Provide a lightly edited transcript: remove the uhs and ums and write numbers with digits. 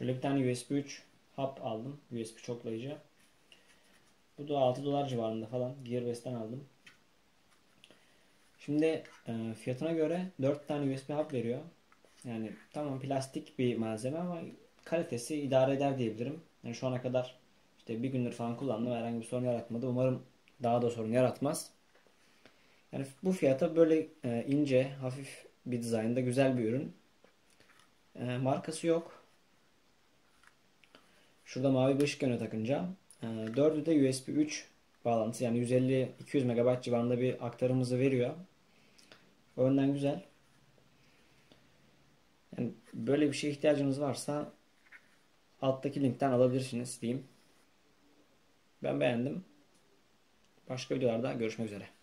Şöyle bir tane USB 3 hub aldım. USB çoklayıcı. Bu da 6 dolar civarında falan. Gearbest'ten aldım. Şimdi fiyatına göre 4 tane USB hub veriyor. Yani tamam plastik bir malzeme ama kalitesi idare eder diyebilirim. Yani şu ana kadar işte bir gündür falan kullandım. Herhangi bir sorun yaratmadı. Umarım daha da sorun yaratmaz. Yani bu fiyata böyle ince, hafif bir dizaynda güzel bir ürün. Markası yok. Şurada mavi bir ışık yanıyor takınca. 4'ü de USB 3 bağlantısı, yani 150-200 MB civarında bir aktarım hızı veriyor. O yönden güzel. Yani böyle bir şeye ihtiyacınız varsa alttaki linkten alabilirsiniz diyeyim. Ben beğendim. Başka videolarda görüşmek üzere.